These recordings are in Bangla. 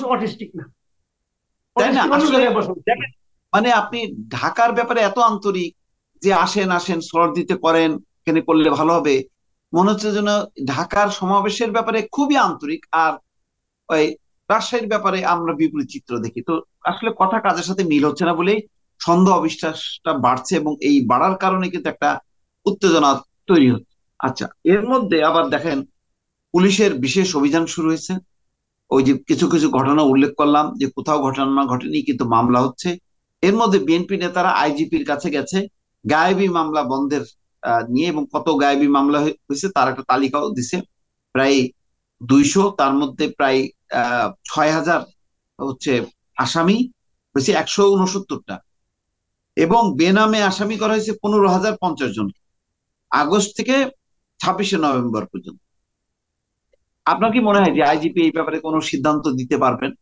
অটিস্টিক না, তাই না? অটিস্টিক অন্য আসলে জায়গায় বসে। দেখেন, মানে আপনি ঢাকার ব্যাপারে এত আন্তরিক যে আসেন আসেন স্লট দিতে পারেন, এখানে করলে ভালো হবে, মনে হচ্ছে যেন ঢাকার সমাবেশের ব্যাপারে খুবই আন্তরিক, আর ওই রাজশাহীর ব্যাপারে আমরা বিপরীত চিত্র দেখি। তো আসলে কথা কাজের সাথে মিল হচ্ছে না বলেই সন্দেহ অবিশ্বাসটা বাড়ছে, এবং এই বাড়ার কারণে কিন্তু একটা উত্তেজনা তৈরি হচ্ছে। আচ্ছা, এর মধ্যে আবার দেখেন পুলিশের বিশেষ অভিযান শুরু হয়েছে। ওই যে কিছু কিছু ঘটনা উল্লেখ করলাম যে কোথাও ঘটনা ঘটেনি কিন্তু মামলা হচ্ছে। এর মধ্যে বিএনপি নেতারা আইজিপির কাছে গেছে গায়েবী মামলা বন্ধের নিয়ে, এবং কত গায়েবী মামলা হয়েছে তার একটা তালিকাও দিছে, প্রায় 200। তার মধ্যে প্রায় 6,000 হচ্ছে আসামি হয়েছে, 169টা, এবং বেনামে আসামি করা হয়েছে 15,050 জন, আগস্ট থেকে 26শে নভেম্বর পর্যন্ত। আপনার কি মনে হয় যে আইজিপি এই ব্যাপারে কোনো সিদ্ধান্ত দিতে পারবেন?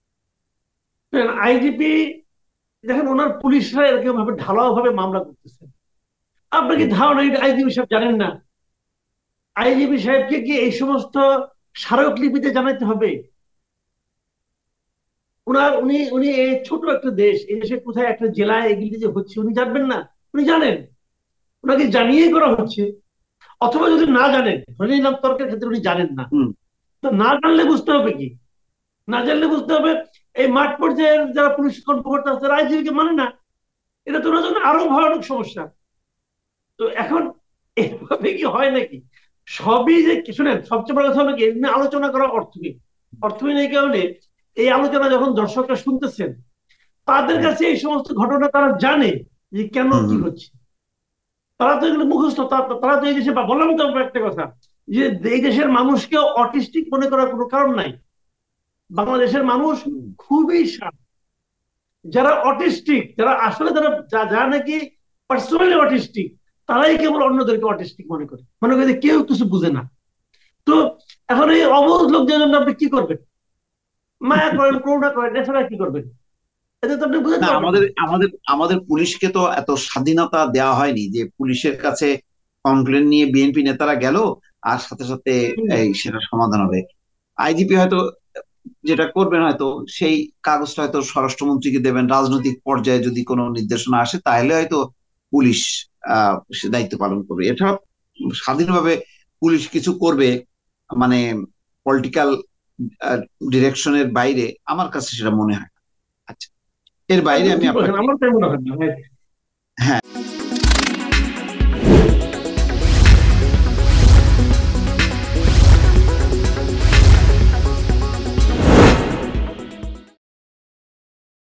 আইজিপি, দেখেন ওনার পুলিশরা এরকম ভাবে ঢালাও ভাবে মামলা করতেছে। আপনার কি হুম, ধারণা আইজিপি সাহেব জানেন না? আইজিপি সাহেবকে কি এই সমস্ত স্মারকলিপিতে জানাতে হবে? উনি উনি এই ছোট একটা দেশ, এই দেশে কোথায় একটা জেলায় এগুলি যে হচ্ছে উনি জানবেন না? উনি জানেন, ওনাকে জানিয়েই করা হচ্ছে। অথবা যদি না জানেন, ধরে নিলাম তর্কের ক্ষেত্রে উনি জানেন না, হুম, তো না জানলে বুঝতে হবে কি? না জানলে বুঝতে হবে এই মাঠ পর্যায়ের যারা পুলিশ কর্মকর্তা আছে তারা আইজিপি কে মানে না। এটা তো ওনার জন্য আরো ভয়ানক সমস্যা। তো এখন এভাবে কি হয় নাকি? সবই যে শুনেন, সবচেয়ে বড় কথা হলো কি, এমনি আলোচনা করা অর্থহীন। অর্থহীন এই কারণে, এই আলোচনা যখন দর্শকরা শুনতেছেন, তাদের হুম, কাছে এই সমস্ত ঘটনা তারা জানে যে কেন হুম, কি হুম, হচ্ছে। তারা তো এগুলো মুখস্থ, তারা তো এই দেশে, বললাম তো আমরা একটা কথা, যে এই দেশের মানুষকে অটিস্টিক মনে করার কোনো কারণ নাই। বাংলাদেশের মানুষ হুম। খুবই শান্ত। যারা অটিস্টিক, যারা আসলে যারা যা নাকি পার্সোনালি অটিস্টিক, তারাই কেবল অন্যদেরকে অটিস্টিক মনে করে, মনে করে যে কেউ কিছু বুঝে না। তো এখন এই অবুঝ লোকদের জন্য আপনি কি করবেন? মায়া করেন, করুণা করেন, এছাড়া কি করবেন? এতে তো আপনি বুঝাতে না, পারবেন আমাদের না। আমাদের আমাদের পুলিশকে তো এত স্বাধীনতা দেওয়া হয়নি যে পুলিশের কাছে কমপ্লেন নিয়ে বিএনপি নেতারা গেল আর সাথে সাথে হুম। এই সেটা সমাধান হবে। আইজিপি হয়তো যেটা করবেন, হয়তো সেই কাগজটা হয়তো স্বরাষ্ট্রমন্ত্রীকে দেবেন, রাজনৈতিক পর্যায়ে যদি কোনো নির্দেশনা আসে তাহলে হয়তো পুলিশ সে দায়িত্ব পালন করবে। এছাড়া স্বাধীনভাবে পুলিশ কিছু করবে, মানে পলিটিক্যাল ডিরেকশনের বাইরে আমার কাছে সেটা মনে হয় না। আচ্ছা, এর বাইরে একদম আমি ঠিক বলেছেন, আপনাকে, আমার তাই মনে হয় না। হ্যাঁ,